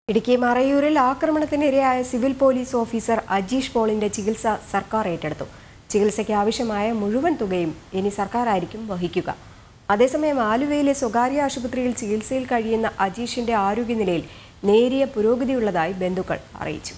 ഇടുക്കി മറയൂരിൽ ആക്രമണത്തിനിരയായ civil police officer Ajeesh പോളിന്റെ ചികിത്സ സർക്കാർ ഏറ്റെടുത്തു. ചികിത്സയ്ക്ക് ആവശ്യമായ മുഴുവൻ തുകയും ഇനി സർക്കാരായിരിക്കും വഹിക്കുക. അതേസമയം ആലുവയിലെ സ്വകാര്യ ആശുപത്രിയിൽ ചികിത്സയിൽ കഴിയുന്ന അജീഷിന്റെ ആരോഗ്യനിലയിൽ നേരിയ പുരോഗതിയുള്ളതായി ബന്ധുക്കൾ അറിയിച്ചു.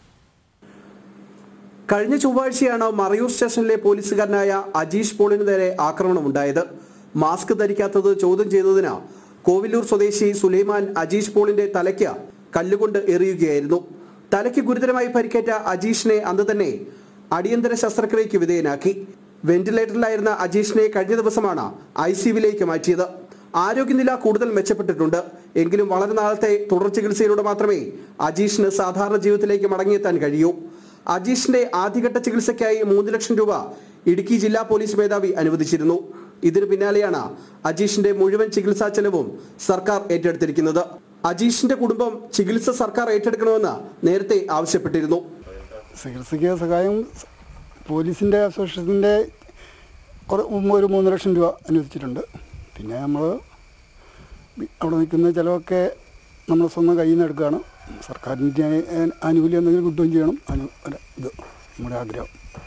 കഴിഞ്ഞ ചൊവ്വാഴ്ചയാണ് മറയൂർ സ്റ്റേഷനിലെ പോലീസുകാരനായ അജീഷ് പോളിന് നേരെ ആക്രമണമുണ്ടായത്. മാസ്ക് ധരിക്കാത്തത് ചോദ്യം ചെയ്തതിന് കോവിലൂർ സ്വദേശി സുലൈമാൻ അജീഷ് പോളിന്റെ തലയ്ക്ക് കല്ലുകൊണ്ട് എറിയുകയായിരുന്നു. തലയ്ക്ക് ഗുരുതരമായി പരിക്കേറ്റ അജീഷിനെ അന്ന് തന്നെ അടിയന്തര ശസ്ത്രക്രിയയ്ക്ക് വിധേയനാക്കി. വെന്റിലേറ്ററിലായിരുന്ന അജീഷിനെ കഴിഞ്ഞ ദിവസമാണ് ICUവിലേക്ക് മാറ്റിയത്. ആരോഗ്യനില കൂടുതൽ മെച്ചപ്പെട്ടിട്ടുണ്ട്. എങ്കിലും വളരെ നാളത്തെ തുടർ ചികിത്സയിലൂടെ മാത്രമേ അജീഷിന് സാധാരണ ജീവിതത്തിലേക്ക് മടങ്ങിയെത്താൻ കഴിയൂ. അജീഷിന്റെ ആദ്യഘട്ട ചികിത്സയ്ക്കായി 3 ലക്ഷം രൂപ ഇടുക്കി ജില്ലാ പോലീസ് മേധാവി അനുവദിച്ചിരുന്നു. ഇതിനു പിന്നാലെയാണ് അജീഷിന്റെ മുഴുവൻ ചികിത്സാ ചെലവും സർക്കാർ ഏറ്റെടുത്തിരിക്കുന്നത്. അജീഷിന്റെ കുടുംബം ചികിത്സ സർക്കാർ ഏറ്റെടുക്കണമെന്ന് നേരത്തെ ആവശ്യപ്പെട്ടിരുന്നു. ചികിത്സയ്ക്ക് സഹായം പോലീസിന്റെ അസോസിയേഷന്റെ ഒരു 3 ലക്ഷം രൂപ അനുവദിച്ചിട്ടുണ്ട്. പിന്നെ നമ്മൾ അവിടെ നിൽക്കുന്ന ചിലവൊക്കെ നമ്മൾ സ്വന്തം കയ്യിൽ നിന്ന് എടുക്കുകയാണ്. സർക്കാരിൻ്റെ ആനുകൂല്യം എന്തെങ്കിലും കിട്ടുകയും ചെയ്യണം. ഇത് നമ്മുടെ ആഗ്രഹം.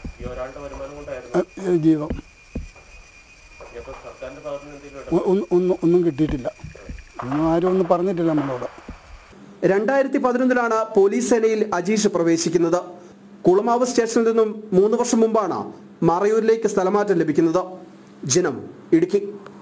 ജീവം ഒന്നും കിട്ടിയിട്ടില്ല. ആരും ഒന്നും പറഞ്ഞിട്ടില്ല നമ്മളോട്. 2011 പോലീസ് സേനയിൽ അജീഷ് പ്രവേശിക്കുന്നത്. കുളമാവ് സ്റ്റേഷനിൽ നിന്നും 3 വർഷം മുമ്പാണ് മറയൂരിലേക്ക് സ്ഥലമാറ്റം ലഭിക്കുന്നത്. ജനം, ഇടുക്കി.